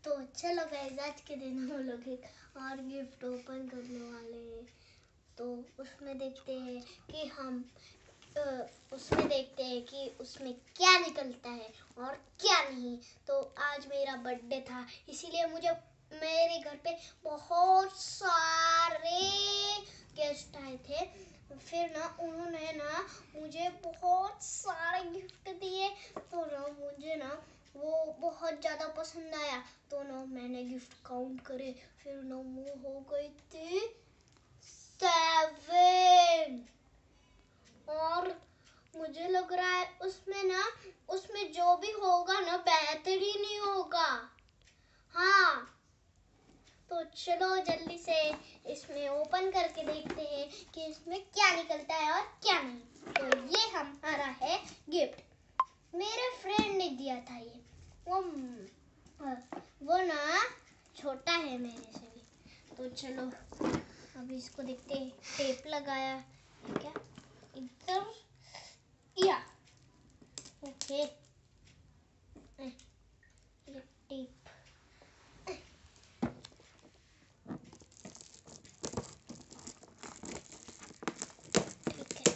तो चलो गाइस, आज के दिन हम लोग एक और गिफ्ट ओपन करने वाले हैं। तो उसमें देखते हैं कि उसमें क्या निकलता है और क्या नहीं। तो आज मेरा बर्थडे था, इसीलिए मेरे घर पे बहुत सारे गेस्ट आए थे। फिर ना उन्होंने ना मुझे बहुत सारे गिफ्ट दिए। तो ना मुझे ना वो बहुत ज़्यादा पसंद आया। तो ना मैंने गिफ्ट काउंट करे, फिर ना वो हो गई थी 7। और मुझे लग रहा है उसमें जो भी होगा ना बेहतरीन ही होगा। हाँ, तो चलो जल्दी से इसमें ओपन करके देखते हैं कि इसमें क्या निकलता है और क्या नहीं। तो ये हमारा है गिफ्ट, मेरे फ्रेंड ने दिया था। ये वो ना छोटा है मेरे से भी। तो चलो अभी इसको देखते हैं। टेप लगाया क्या इधर, या ओके, ये टेप ठीक है।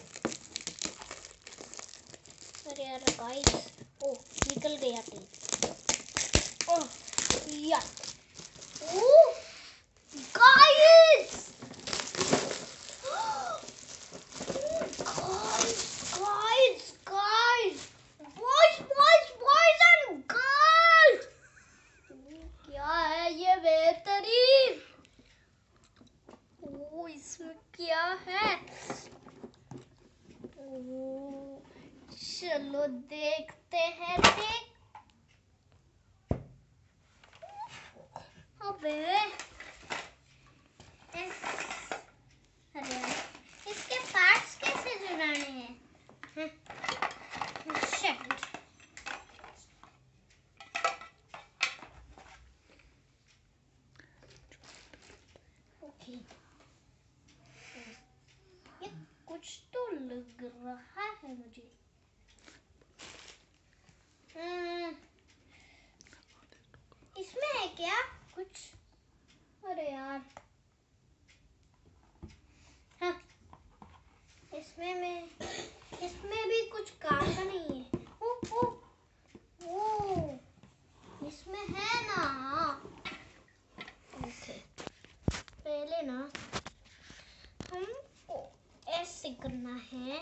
अरे यार गाइस, ओ निकल गया tape. Oh yeah, oh guys, boys and girls, क्या है ये बेहतरीन। ओ इसमें क्या है, ओ चलो देखते हैं। अबे अरे इसके पार्ट्स कैसे जुड़ाने हैं? शिट, ओके, ये कुछ तो लग रहा है मुझे। इसमें है क्या कुछ? अरे यार, हाँ, इसमें भी कुछ काम का नहीं है। ओ इसमें है ना। ओके, पहले ना हमको ऐसे करना है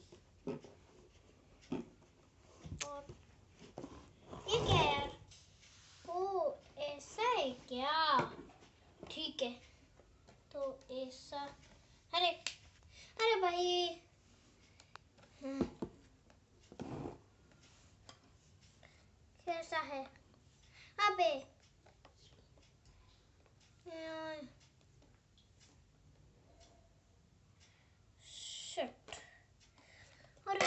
और ये क्या है यार? ओ ऐसा है क्या? ठीक है, तो ऐसा, अरे भाई, कैसा है? अबे शिट, अरे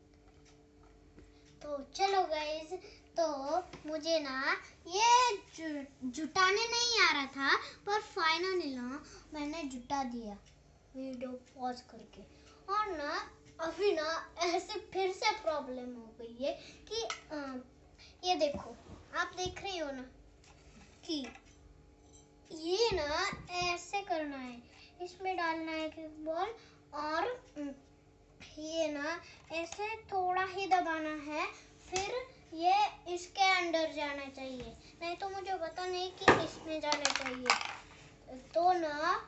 तो चलो गाइस, तो मुझे ना ये जुटाने नहीं आ रहा था, पर फाइनली ना मैंने जुटा दिया वीडियो पॉज करके। और ना अभी ना ऐसे फिर से प्रॉब्लम हो गई है कि ये देखो, आप देख रही हो ना कि ये ना ऐसे करना है, इसमें डालना है क्रिक बॉल, और ये ना ऐसे थोड़ा ही दबाना है, फिर ये इसके अंदर जाना चाहिए। नहीं तो मुझे पता नहीं कि इसमें जाना चाहिए। तो ना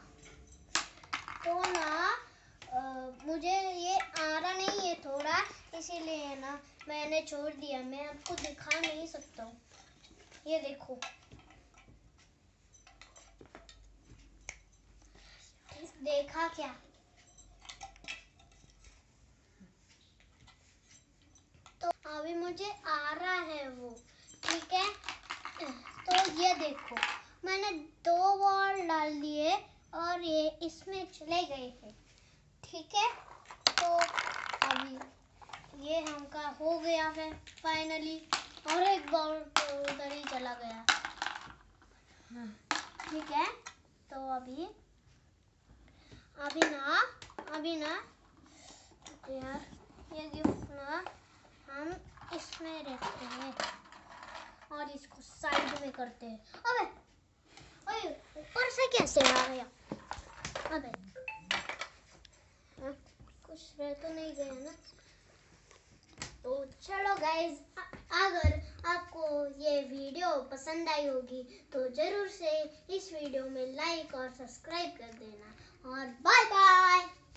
मुझे ये आ रहा नहीं है थोड़ा, इसीलिए ना मैंने छोड़ दिया। मैं आपको दिखा नहीं सकता हूँ, ये देखो, देखा क्या? तो अभी मुझे आ रहा है वो, ठीक है। तो ये देखो, मैंने 2 बॉल डाल दिए और ये इसमें चले गए हैं, ठीक है। तो अभी ये हमका हो गया है फाइनली, और एक बॉल तो उधर ही चला गया, ठीक है। तो अभी ना यार, ये गिफ्ट ना हम इसमें रखते हैं, और इसको साइड में करते हैं। अबे ओए ऊपर से कैसे आ गया? अबे कुछ रह तो नहीं गया ना? तो चलो गाइज, अगर आपको ये वीडियो पसंद आई होगी तो जरूर से इस वीडियो में लाइक और सब्सक्राइब कर देना और बाय बाय।